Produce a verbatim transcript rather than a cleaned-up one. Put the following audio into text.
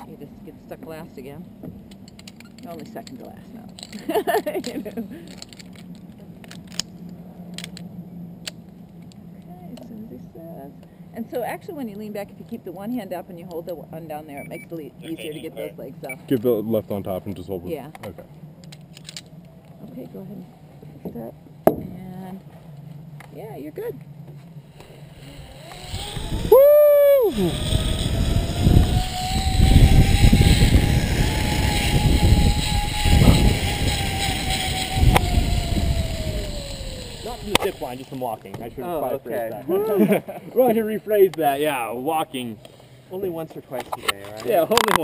You just get stuck last again. Only second to last now. You know. Okay, as soon as he says. And so actually when you lean back, if you keep the one hand up and you hold the one down there, it makes it easier to get those legs up. Keep the left on top and just hold it. Yeah. Okay. Okay, go ahead and step. And yeah, you're good. Woo! Not from the zip line, just from walking. I should have Oh, probably okay. phrased that. Well, I should rephrase that. Yeah, walking. Only once or twice a day, right? Yeah, only